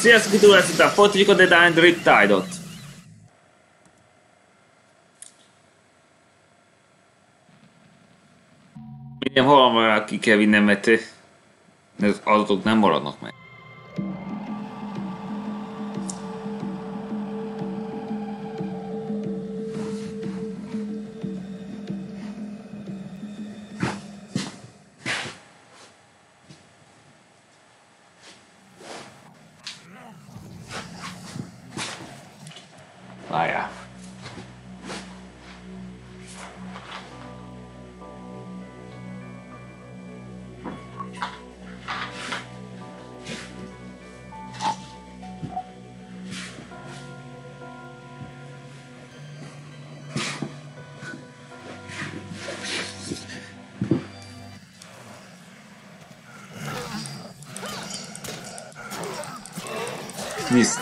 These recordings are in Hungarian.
Sziasztok, itt újra folytatjuk a Dead Island Riptide-ot. Minden valamivel ki kell vinnem, mert az adatok nem maradnak meg. Várjál. Nézd.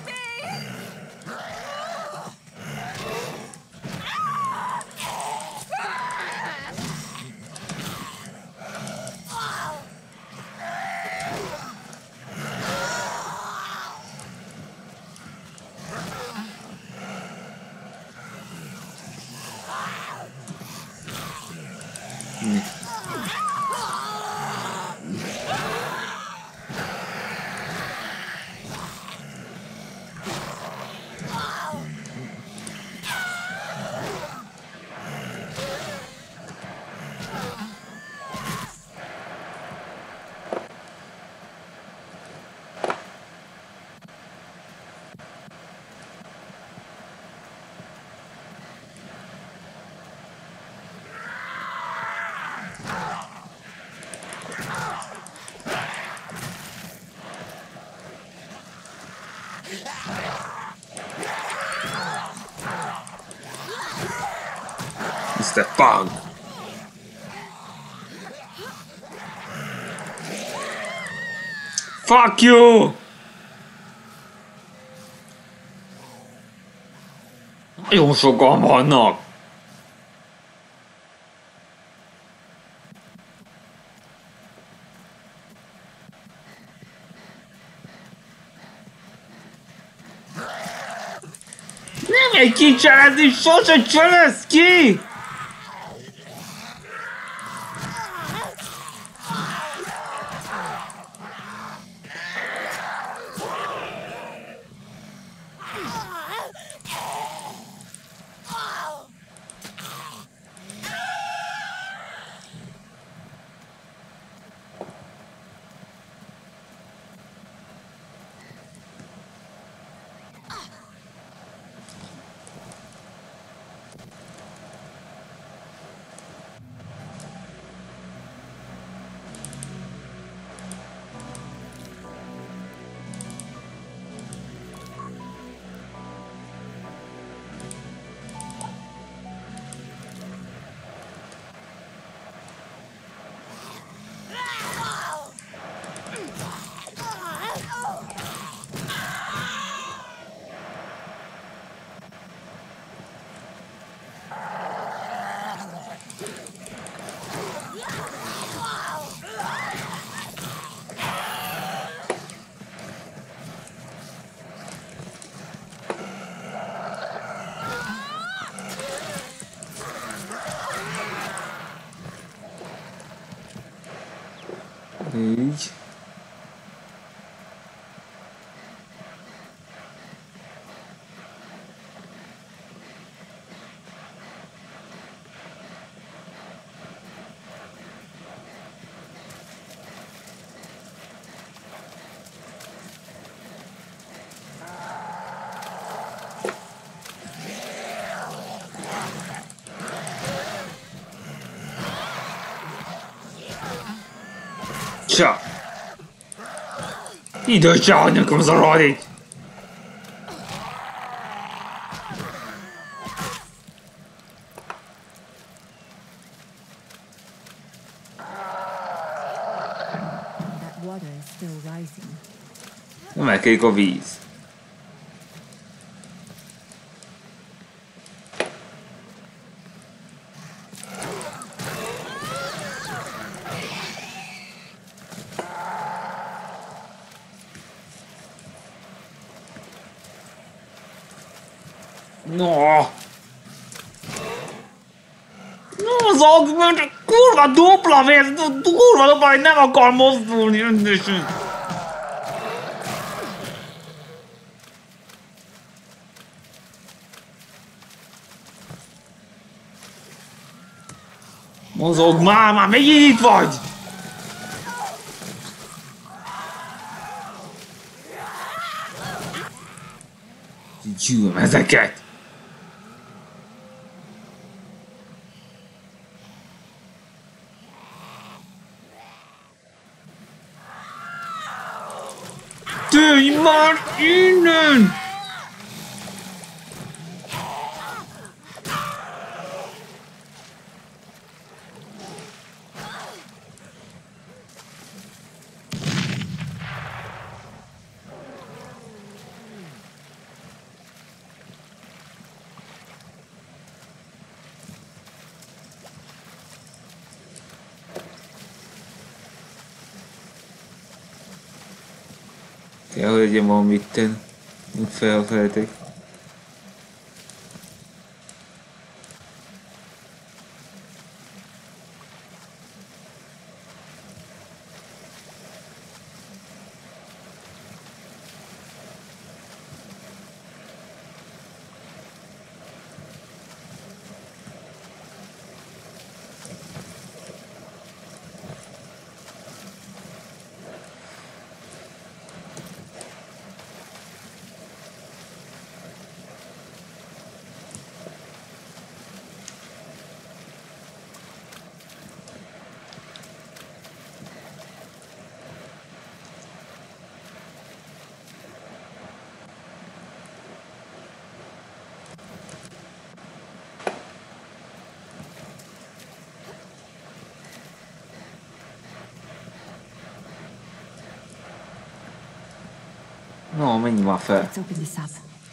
Mr. Pug! Fuck you! Jó sokan vannak! Nem egy kicselezni, sose cselesz ki! Így. Csa! Idő csa, nekem az a rohadik! Emelkedik a víz. No! Az augment, kurva dupla vér, kurva dupla, hogy nem akar mozdulni rendesen. Mozog már megint itt vagy! Gyűlöm ezeket! Tűnj már innen! Kell, hogy legyen valamit tenni, mint felfelejtek. No, menj már fel. Let's open this up.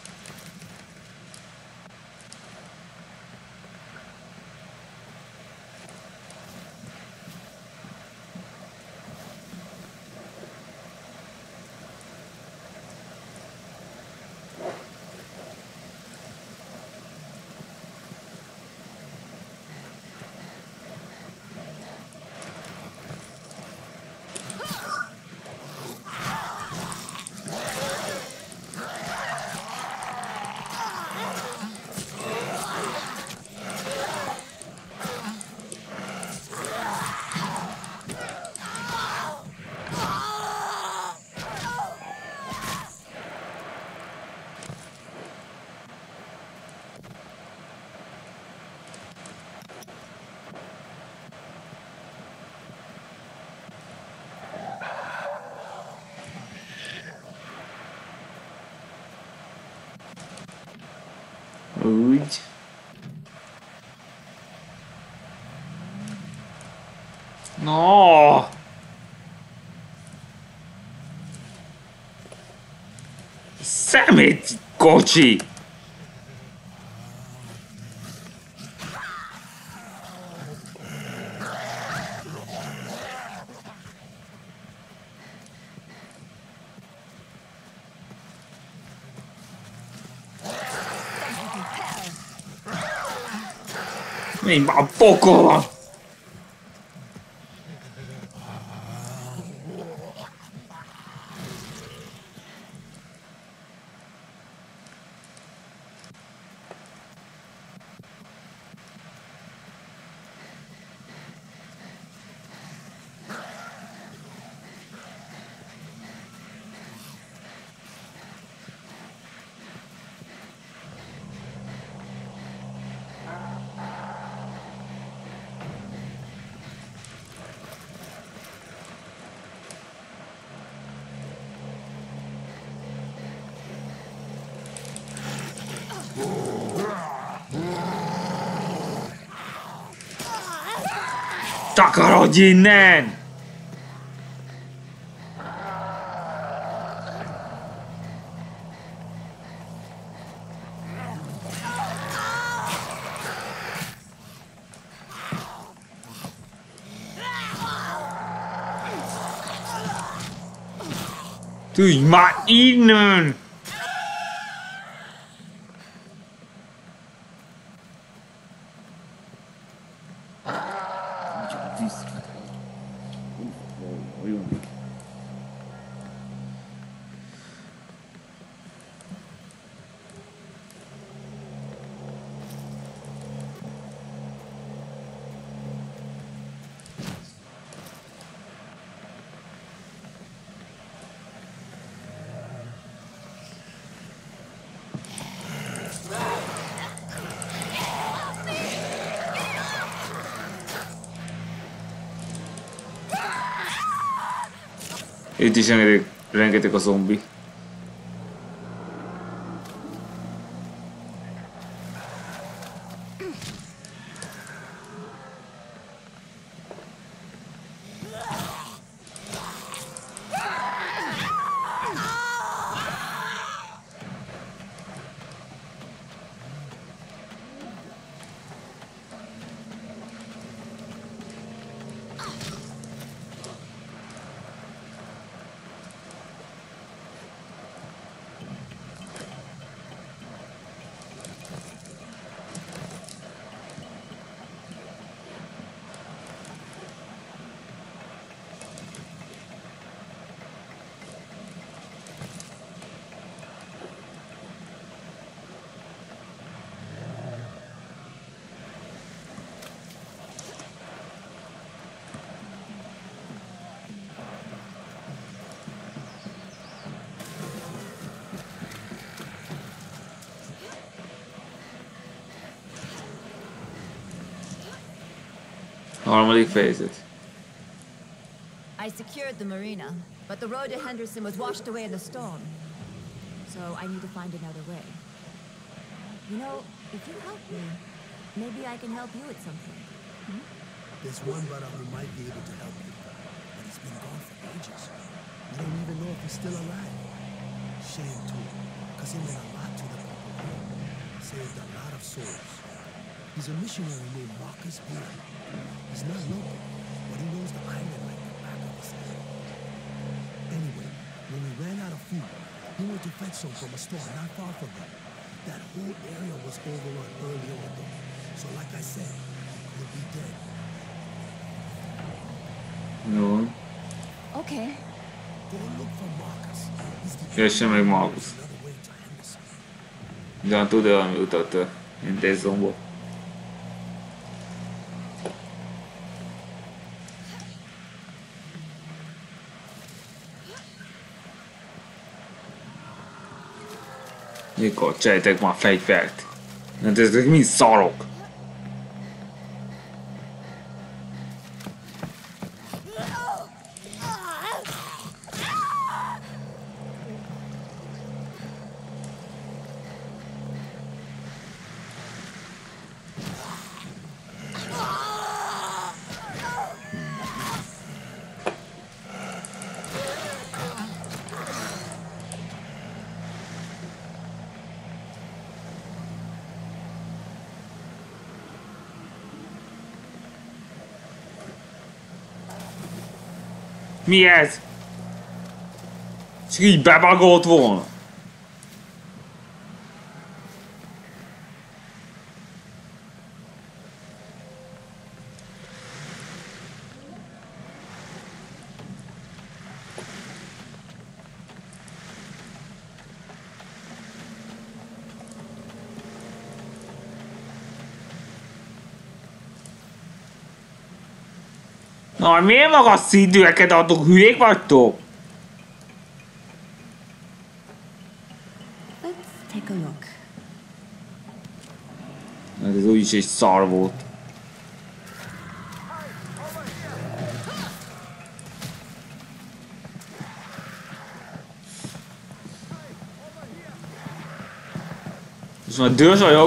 Úgy. No! Szemét kocsi! Menj már a pokolba! Takarodj innen! Tűnj már innen! Itt is rengeteg a zombi. Harmadik fejezet. I secured the marina, but the road to Henderson was washed away in the storm. So I need to find another way. You know, if you help me, maybe I can help you with something. Hmm? There's one brother who might be able to help you, but he's been gone for ages. We don't even know if he's still alive. Shame too, because he meant a lot to the people. Saved a lot of souls. He's a missionary named Marcus Beard. He's not local, but he knows the island like the back of his hand. Anyway, when we ran out of food, he went to fetch some from a store not far from him. That whole area was overrun early on though. So like I said, he could be dead. Jó. Okay. Go look for Marcus. He's the Keresem meg Marcus. another way to Henderson. Ugyan tud valami utat intézzomból. Mikor csejtek már fegyvert? Hát ezek mind szarok. Mi ez? Csak így bebagolt volna. Na, miért magas szintűeket adok? Hülyék vagytok? Let's take a look. Hát ez úgyis egy szar volt. Most már dühös vagyok.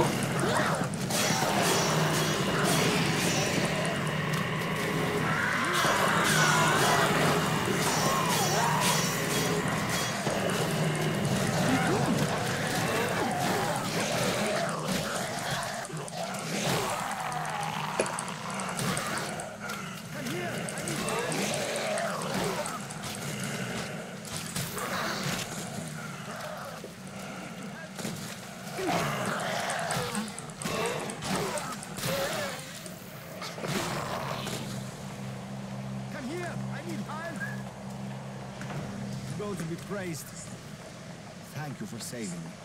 To be praised. Thank you for saving me.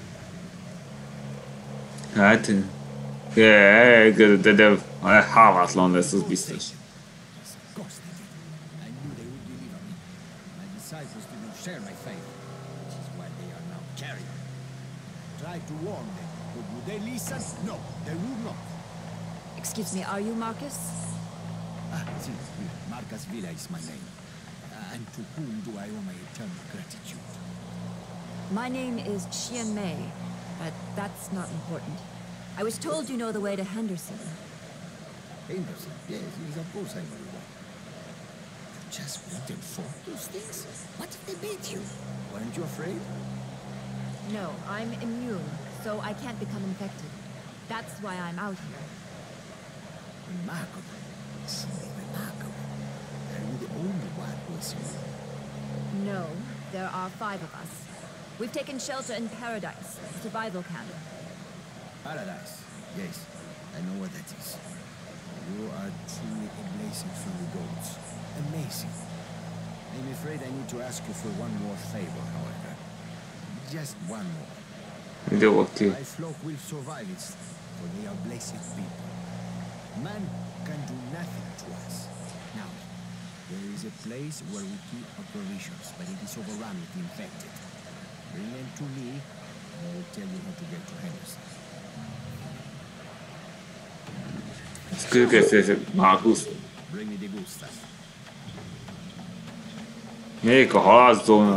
Hát... De hálátlan lesz, az biztos. I knew they would deliver me. My disciples didn't share my faith, which is why they are now carrion. Tried to warn them, but would they listen? No, they would not. Excuse me, are you Marcus? Si, Marcus Villa is my name. And to whom do I owe my eternal gratitude? My name is Xian Mei, but that's not important. I was told you know the way to Henderson. Henderson, yes, of course I know one. You just went and fought those things? What if they beat you? Weren't you afraid? No, I'm immune, so I can't become infected. That's why I'm out here. Remarkable. Simply remarkable. Are you the only one who is immune? No, there are 5 of us. We've taken shelter in Paradise, a survival camp. Paradise. Yes, I know what that is. You are truly a blessing from the gods. Amazing. I'm afraid I need to ask you for one more favor, however. Just one more. My flock will survive it, for they are blessed people. Man can do nothing to us. Now, there is a place where we keep our provisions, but it is overrun with the infected. Bring them to me, and I will tell you how to get to Henderson. Bring me the good stuff. Melyik a halászóna?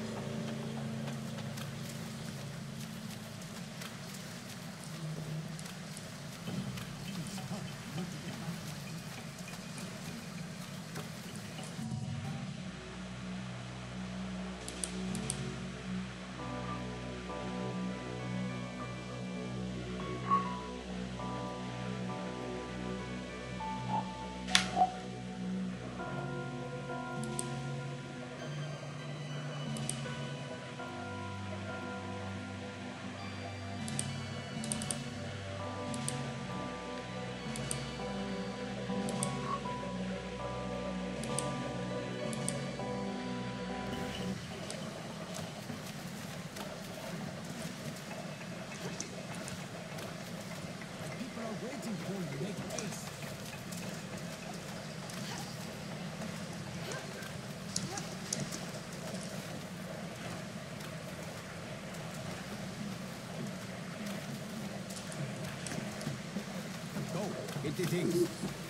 Get the things.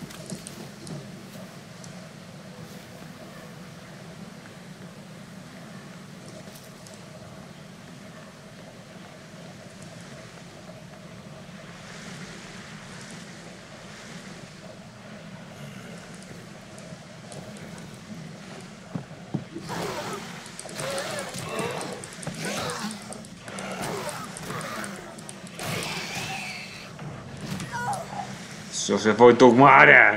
Sose folytok már el!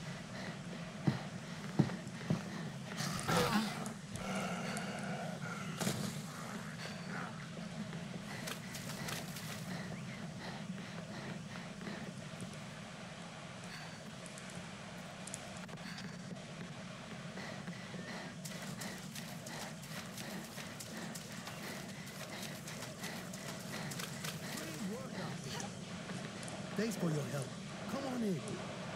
Thanks for your help. Come on in.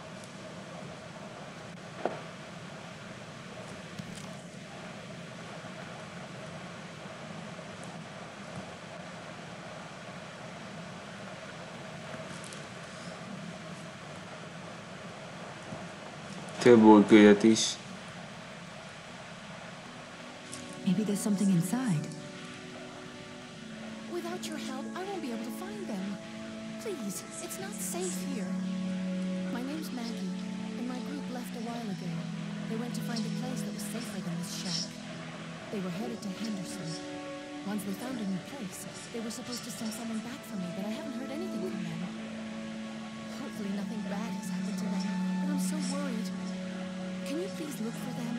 Több új küldetés. Maybe there's something inside. Without your help, I won't be able to find them. Please, it's not safe here. My name's Maggie, and my group left a while ago. They went to find a place that was safer than this shack. They were headed to Henderson. Once they found a new place, they were supposed to send someone back for me, but I haven't heard anything from them. Hopefully nothing bad has happened to them, but I'm so worried. Can you please look for them?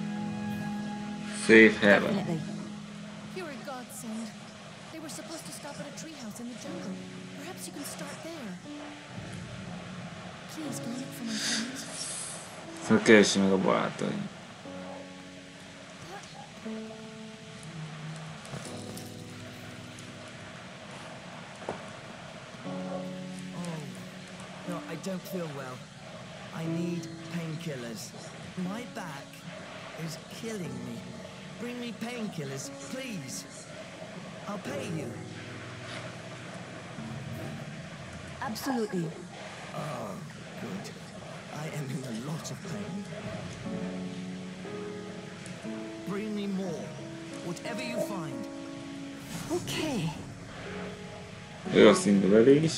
Safe haven. Definitely. You're a godsend. They were supposed to stop at a treehouse in the jungle. Perhaps you can start there. Please go look for my friends. Felkeresi meg a barátaim. No, I don't feel well. I need painkillers. My back is killing me. Bring me painkillers, please. I'll pay you. Absolutely. Oh, good. I am in a lot of pain. whatever you find. Okay. Ő a színvelés.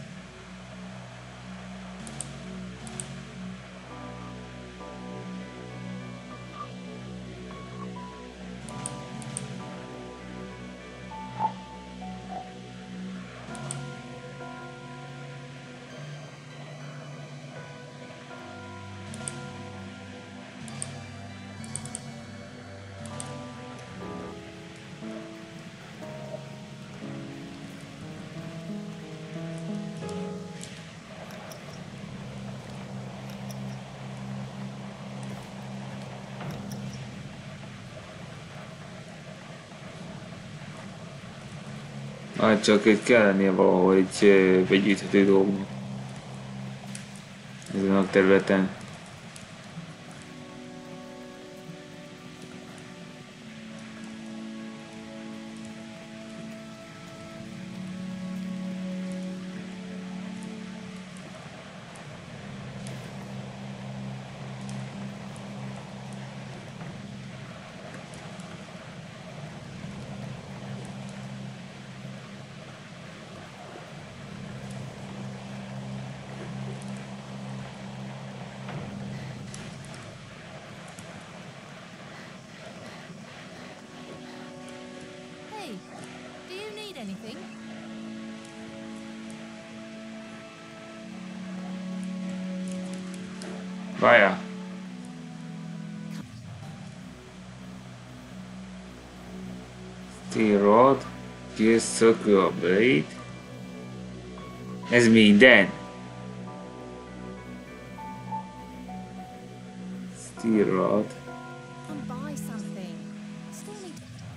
Csak itt kell lennie valahol egy begyűjthető dolgnak ezen a területen. Hey, do you need anything? Várjál! Steel rod, steel circular blade. Ez minden! Steel rod. Come buy something. Still need.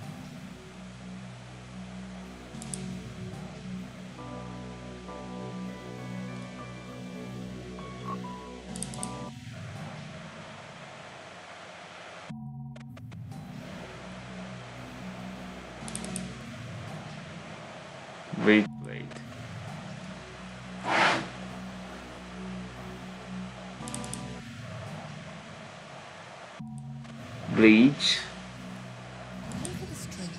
Wait. Bleach. Look at this tree.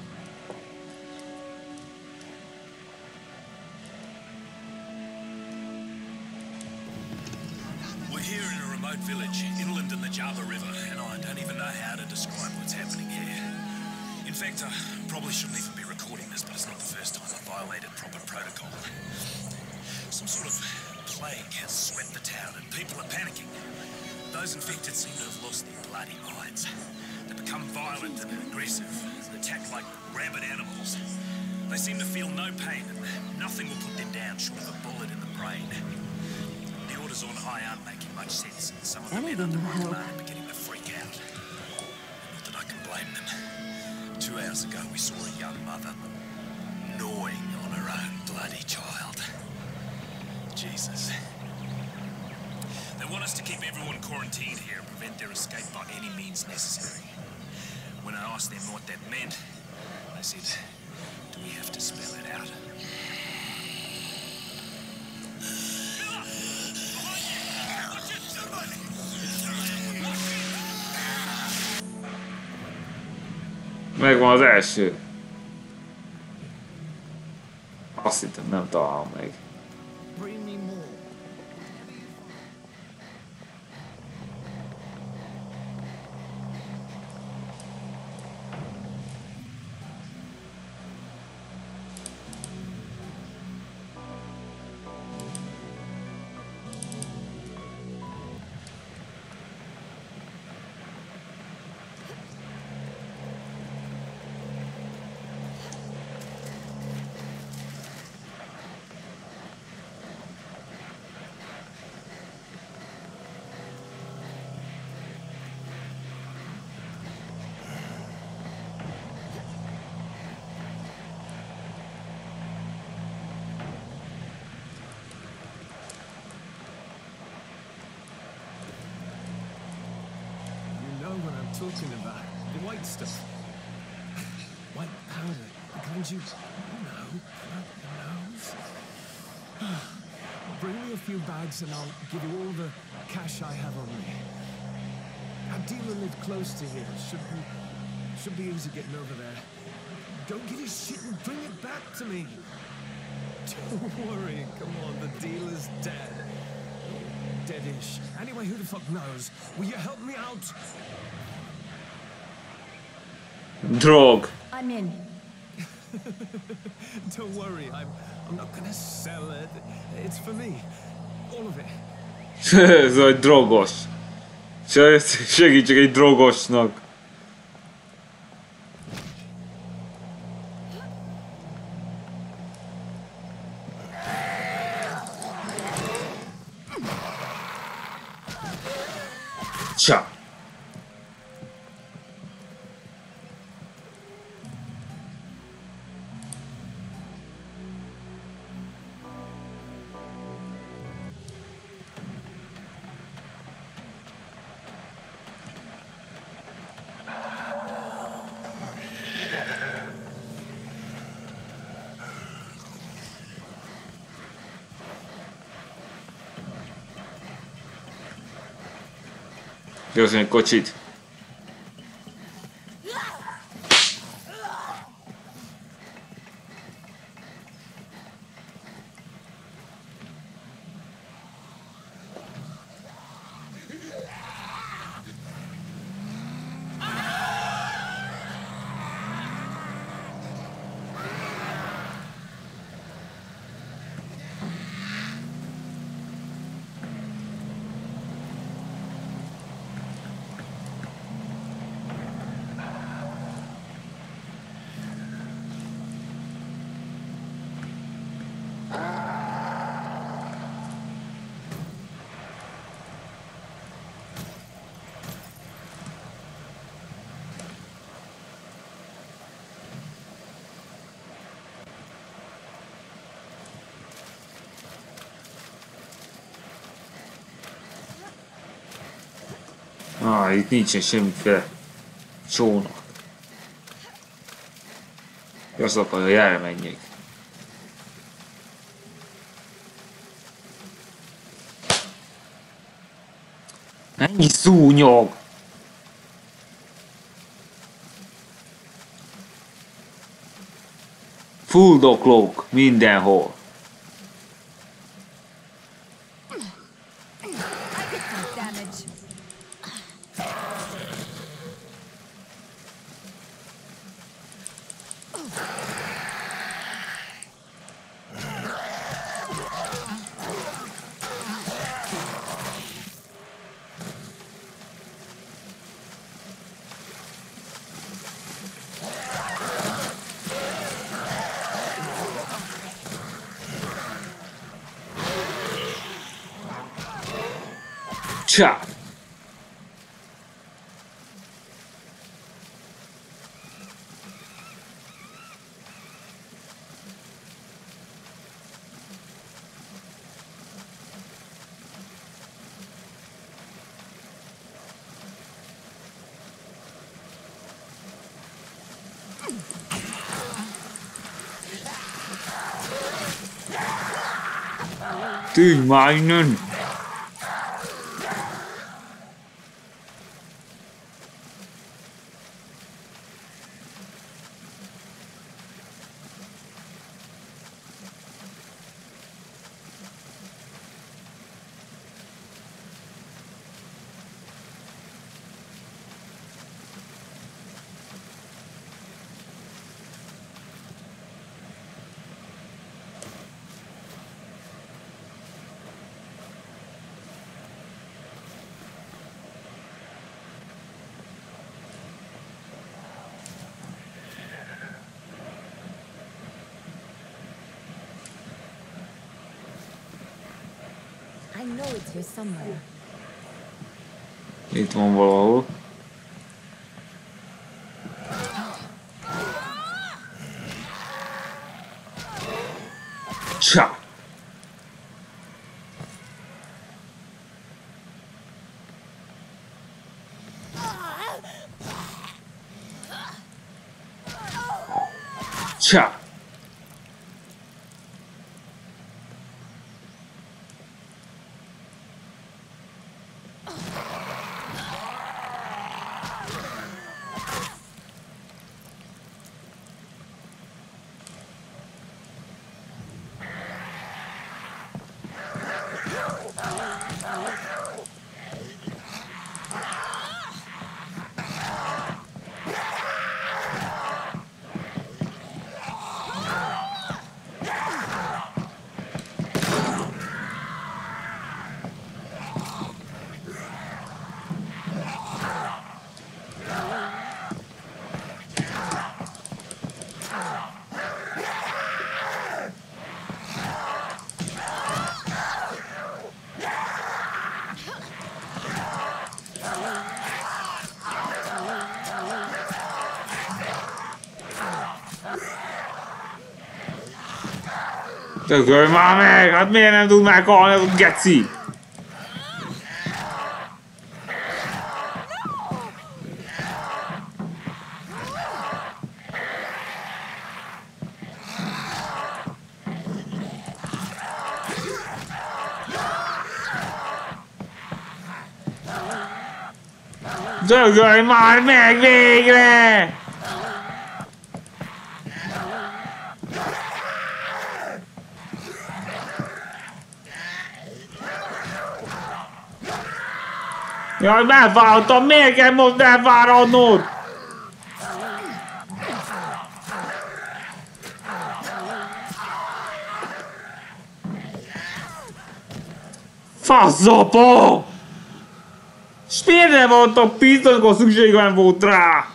We're here in a remote village, inland in the Java River, and I don't even know how to describe what's happening here. In fact, I probably shouldn't even be recording this, but it's not the first time I've violated proper protocol. Some sort of plague has swept the town, and people are panicking. Those infected seem to have lost their bloody minds. They become violent and aggressive, and attack like rabid animals. They seem to feel no pain, and nothing will put them down short of a bullet in the brain. The orders on high aren't making much sense, and some of the men under my command are beginning to freak out. Not that I can blame them. 2 hours ago, we saw a young mother gnawing on her own bloody child. Jesus. They want us to keep everyone quarantined here and prevent their escape by any means necessary. When I asked them what that meant, they said, do we have to spell it out? Megvan az első. Azt hittem, nem találom meg. Bring me more. Talking about the white stuff. White powder. The kind you know, your nose. Bring me a few bags and I'll give you all the cash I have on me. A dealer lived close to here. Should be easy getting over there. Go get his shit and bring it back to me. Don't worry, come on, the deal is dead. Deadish. Anyway, who the fuck knows? Will you help me out? Drog. I'm in. Don't worry, I'm not gonna sell it. It's for me. All of it. Ez egy drogos. Segítsek egy drogosnak. Csá. Gyorsan egy kocsit. Itt nincsen semmiféle csónak. Azt akarja, hogy elmenjék. Ennyi szúnyog! Fuldoklók mindenhol. Csá! Tűnj már innen! I know it's here somewhere. Itt van valahol. Csá! Csá! Dögölj már meg! Hát miért nem tud meghalni az a geci? Dögölj már meg végre! Jaj, megváltam, miért kell most elfáradnod? Faszapa! S miért nem voltak pisztoly, amikor szükségem volt rá?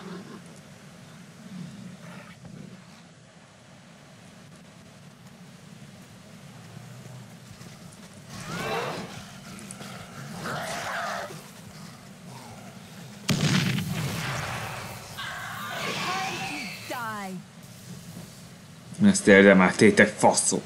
Ezt érdemeltétek, faszok!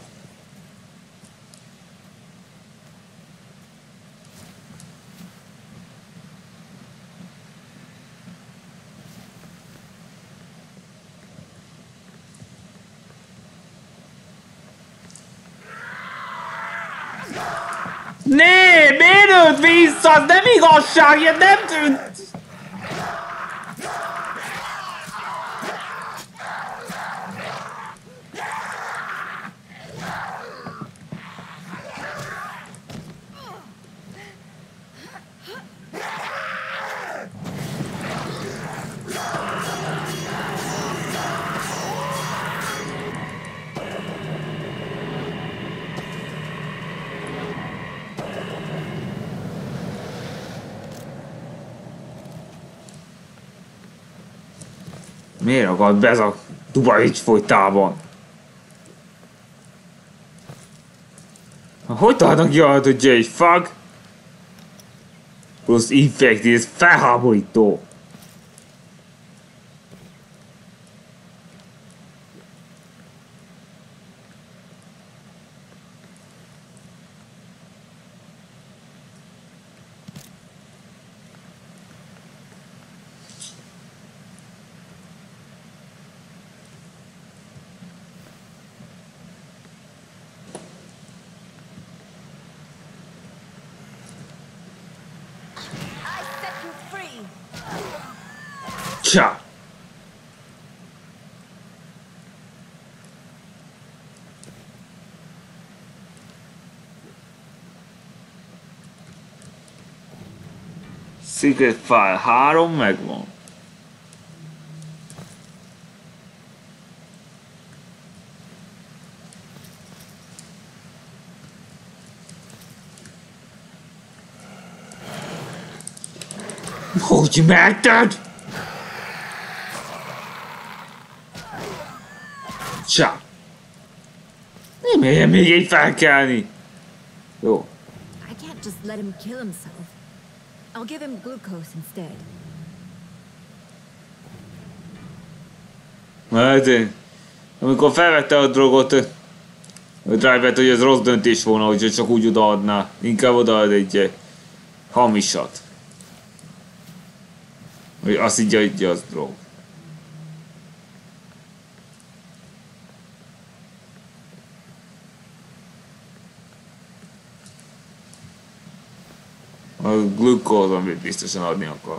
Né, miért őt vissza? Az nem igazság, ilyen nem tűnt! Miért akad be ez a Dubaics folytában? Hogy találnak ki arra, hogy J-Fug? Plusz Infected, ez felháborító. Csa! Secret File 3 megvan. Hogy megted? Csa! Nem érjen még egy felkelni! Jó. I can't just let him kill himself. I'll give him glucose instead. Hát én, amikor felvette a drogot, a Drivert, hogy ez rossz döntés volna, hogyha csak úgy odaadná. Inkább odaad egy hamisat. Hogy azt így adja, az drog. A glukóz, amit biztosan adni akar.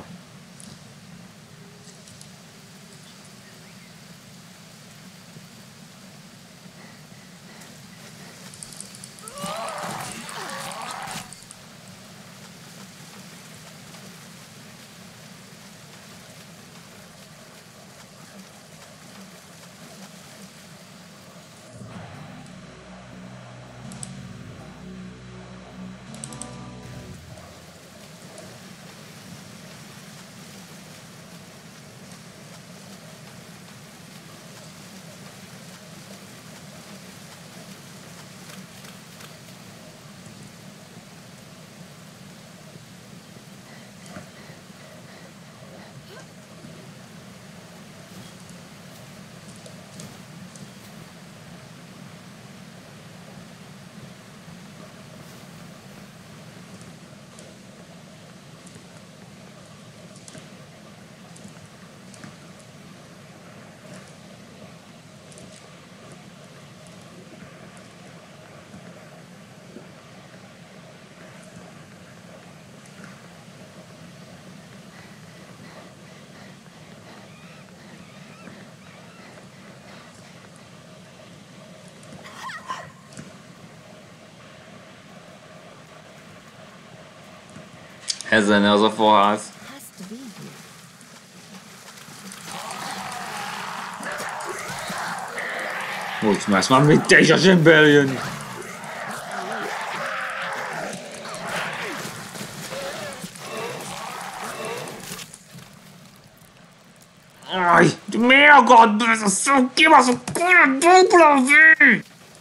Ez lenne az a faház. Has to be here. Hogy más már mit te is a zsembe eljönni. Aj, mi ragad be ez a szó, kibaszott kurva dupla V!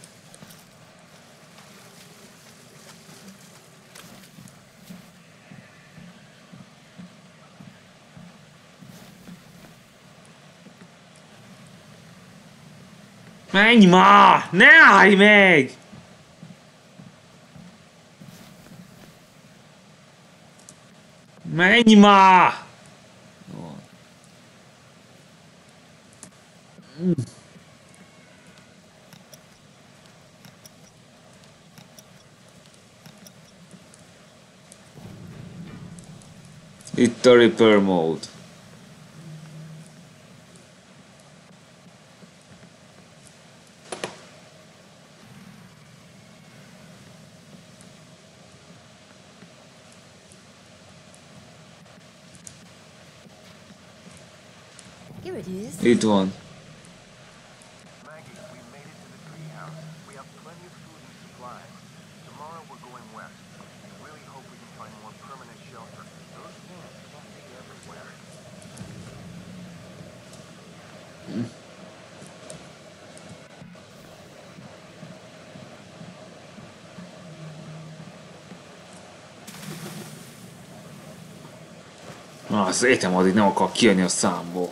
Menj már! Ne állj meg! Menj már! Itt a repair mode. Here it is. Itt van. Maggie, we made it to the treehouse. We have plenty of food and supplies. Tomorrow we're going west. I really hope we can find more permanent shelter. Those things can't be everywhere. Az étem addig nem akar kijönni a számból.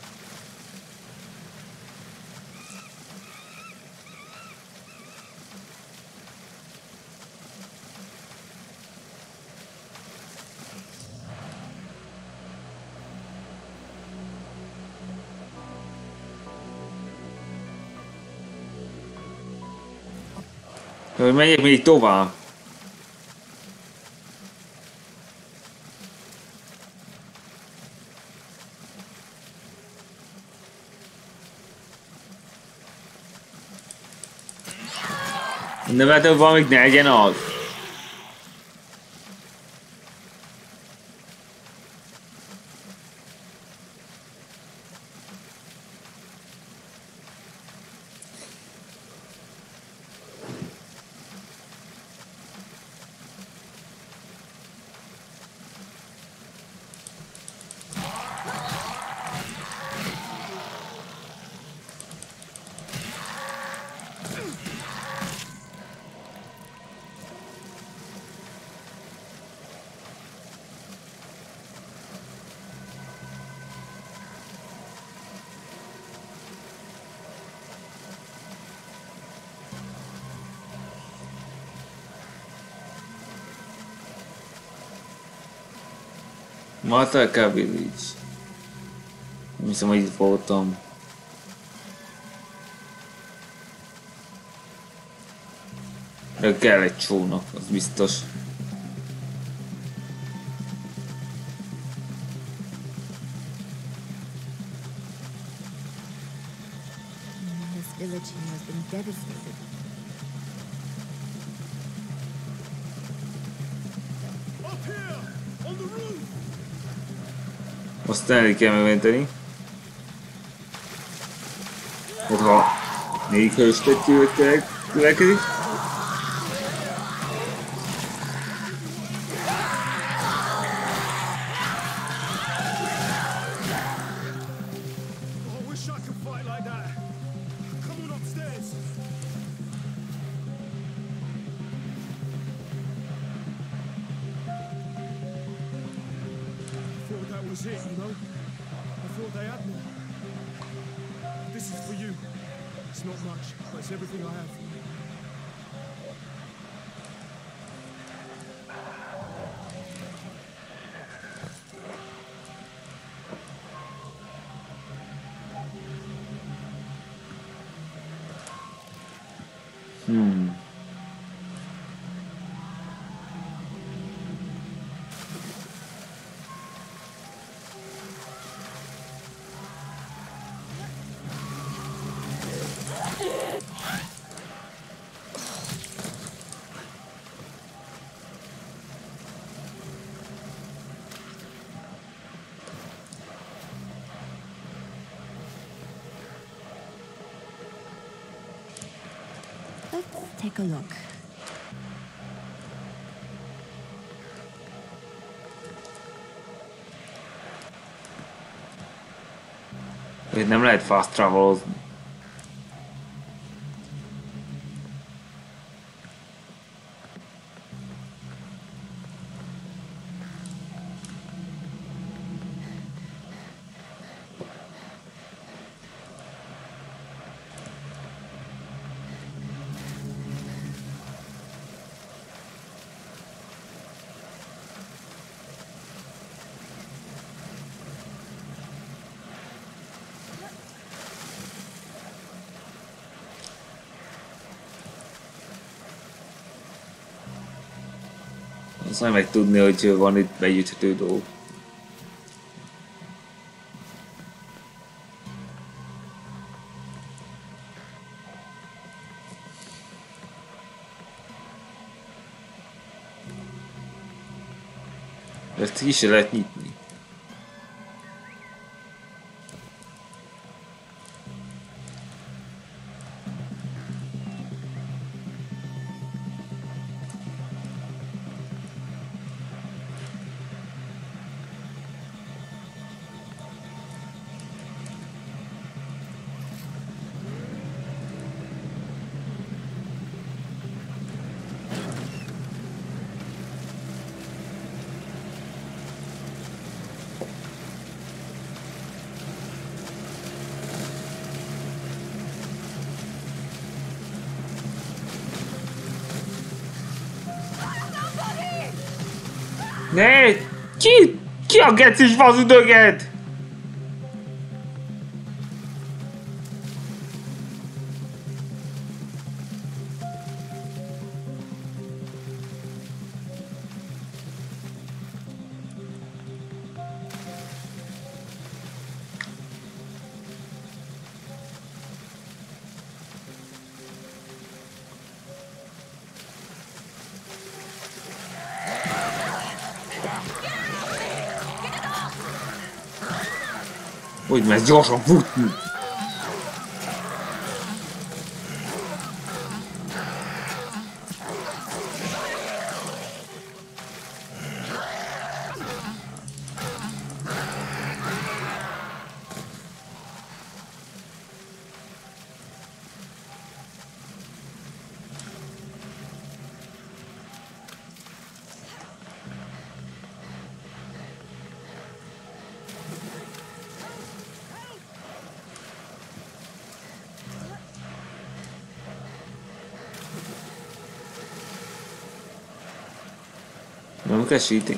Hogy menjek még tovább. Nevetőbb valamit ne legyen az. Mataka Village. Nem hiszem, hogy itt voltam. De kell egy csónak, az biztos. This village here has been devastated. Up here! On the roof! Azt el kell megmenteni. Hát ha 4 hőstető következik. Oh, I wish I could fight like that. Come on upstairs. I thought that was it, you know? I thought they had me. This is for you. It's not much, but it's everything I have for you. Let's take a look. Itt nem lehet fast travelozni. Azt majd meg tudni, hogy van itt begyűjthető dolg. Ezt ki se lehet nyitni. Ne! Ki a gecis vazudöged? Hogy mert gyorsan futni! Nem kell sítni.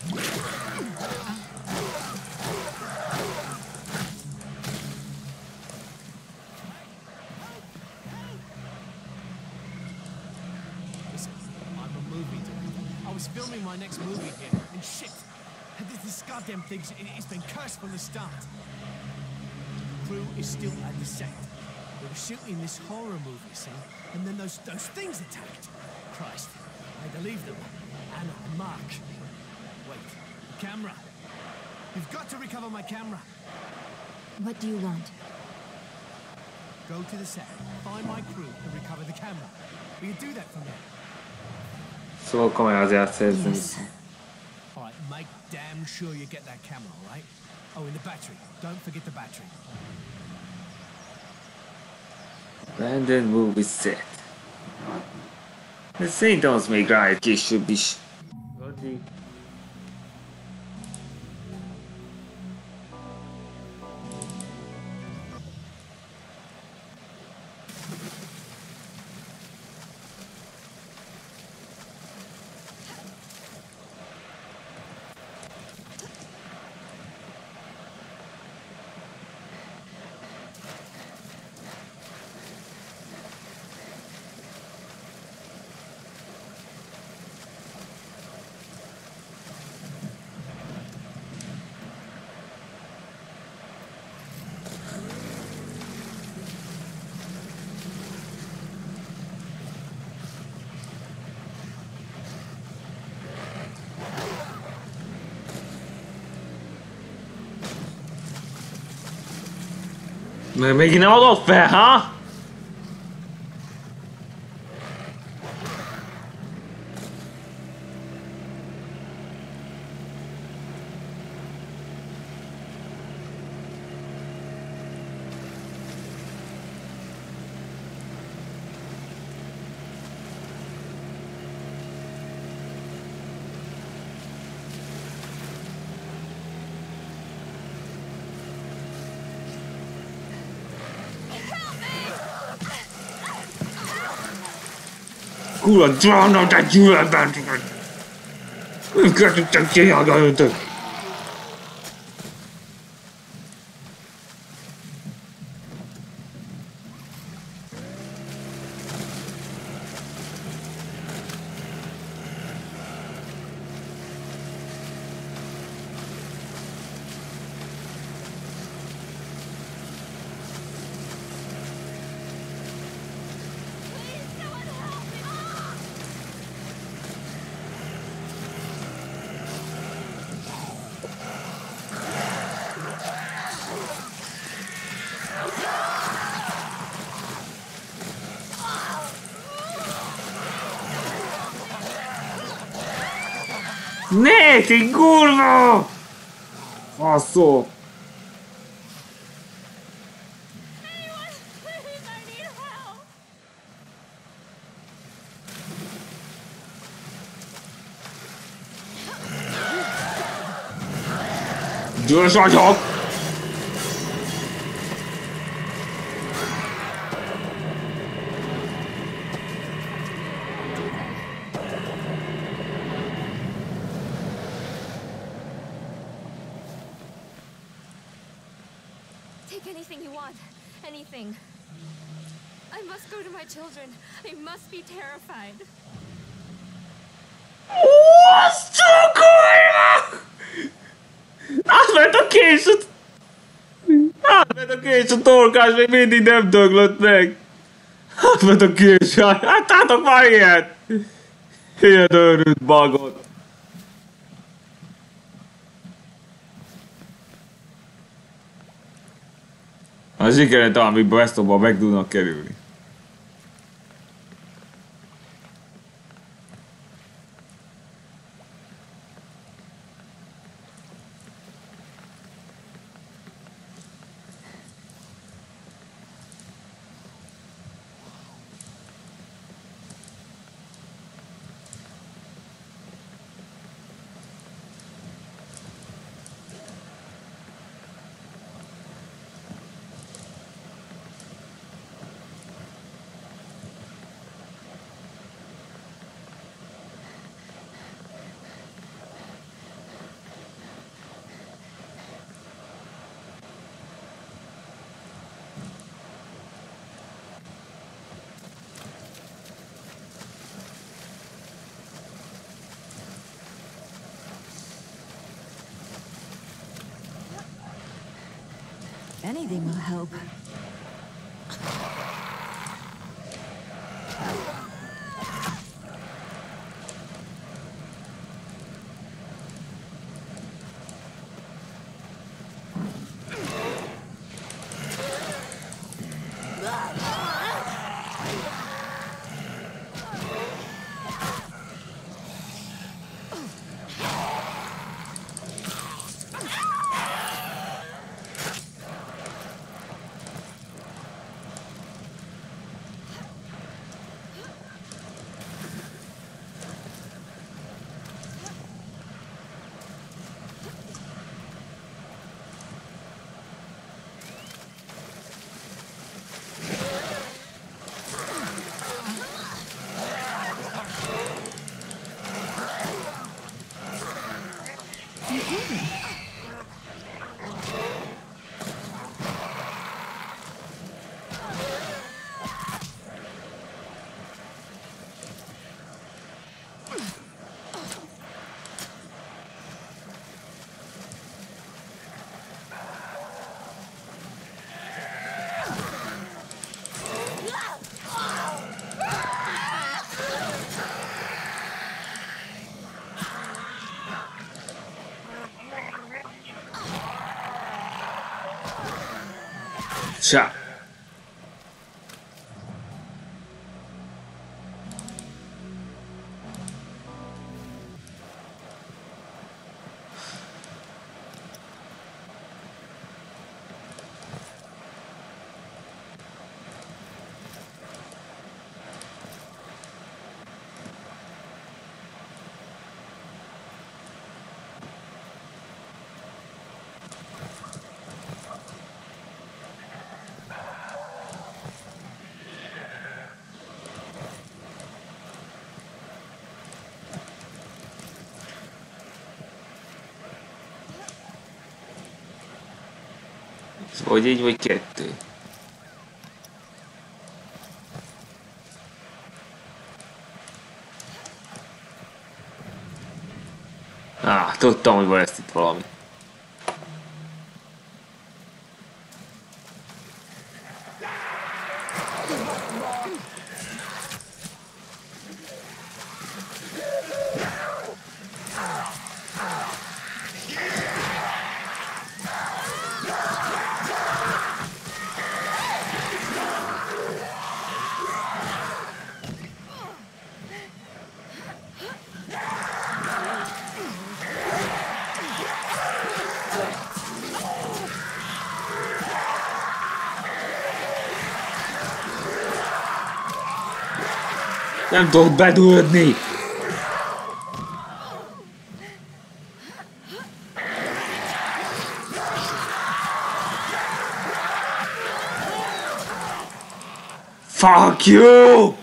Filming my next movie here, and shit, this goddamn thing's it's been cursed from the start. The crew is still at the set. They were shooting this horror movie scene, and then those things attacked. Christ, I had to leave them. Anna and Mark. Wait, the camera. You've got to recover my camera. What do you want? Go to the set, find my crew, and recover the camera. Will you do that for me? Szóval kamerázát szerzni. Yes. Alright, make damn sure you get that camera, alright? Oh, and the battery. Don't forget the battery. Abandoned movie set. De szerintem az még rájött később is. Mert még nem adott fel, ha? Kurva drona, te gyűlölben! Őket csinálja öntök! Ne, ti kurva! Faszó! Győs agyok! Take anything you want. Anything. I must go to my children. They must be terrified. Azt a kurva! Átment a kés! Átment a kés, a torkás még mindig nem döglött meg! Átment a kés! Láttátok már ilyet? Ilyen őrült bagot! Az sikerült talán még Brestolban meg tudnak kerülni. Anything will help. Ciao. Vagy egy, vagy kettő. Tudtam, hogy van ezt itt valami. Nem tudok bedúlni! Fuck you!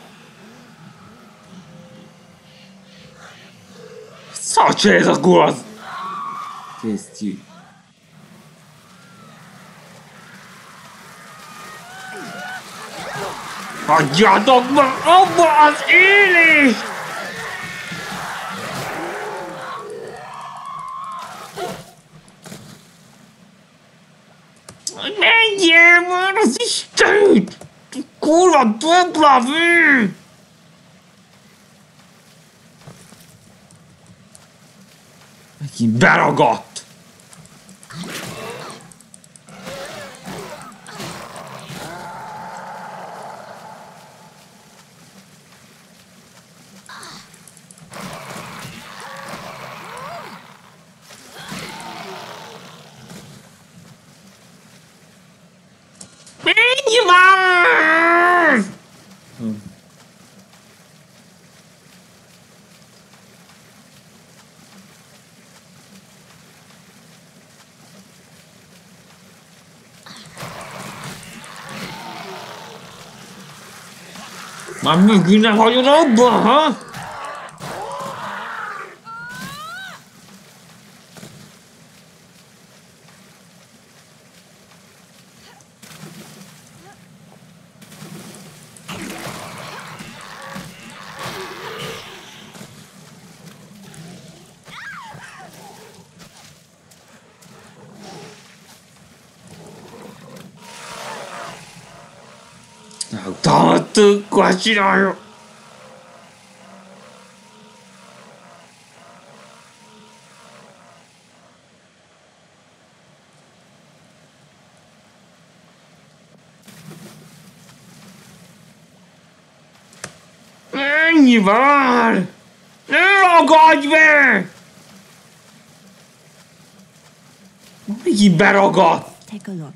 Such ez a kurva! Késztjük. Hagyjatok meg abba az élést! Menjél már az Istenit! Kurva dupla vű! Megint beragadt! Menj már! Már megint nem hagyod abba, ha? Támadtuk, azt csináljuk! Ennyi van! Ne ragadj be! Megint beragadt! Take a look.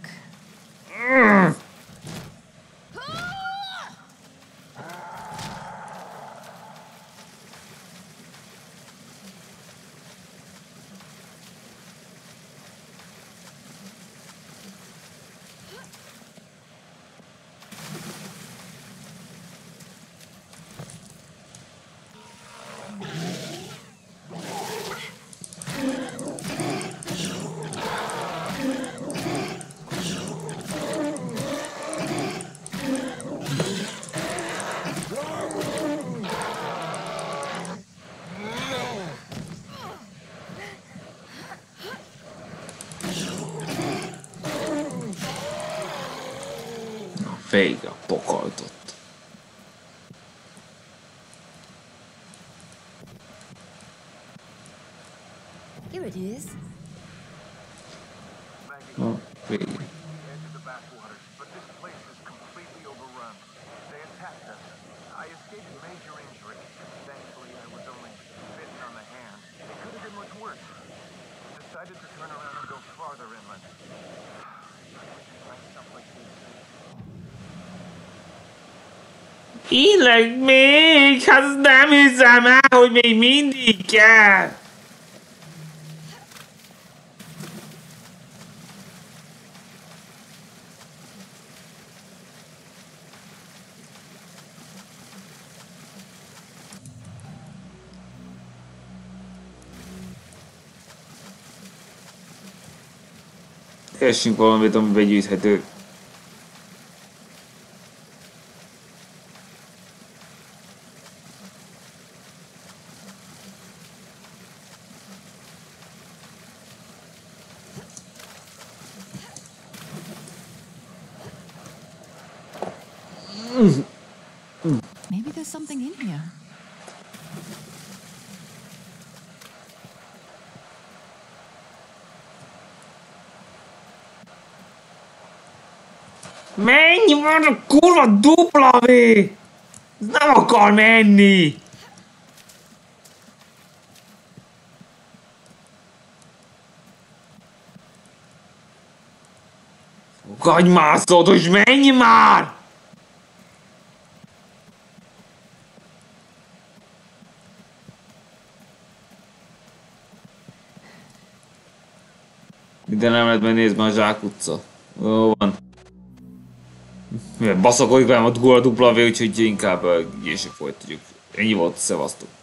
Végre pokoltott. Here it is. Végre. Edge of the backwaters, but this place is completely overrun. They attacked us. I escaped major injury. Thankfully, I was only bitten on the hand. It could have been much worse. Decided to turn around and go farther inland. Find someplace safe. Tényleg még? Hát nem hiszem el, hogy még mindig kell. Keressünk valamit, ami begyűjthető. Maybe there's something in here. Menj, van a kurva dupla V! Nem akar menni! Fogadj és menj már! Ide nem lehet menni, nézd már a zsákutca. Jó van. Baszakodik velem a dupla V, úgyhogy inkább később folytatjuk. Ennyi volt, szevasztok.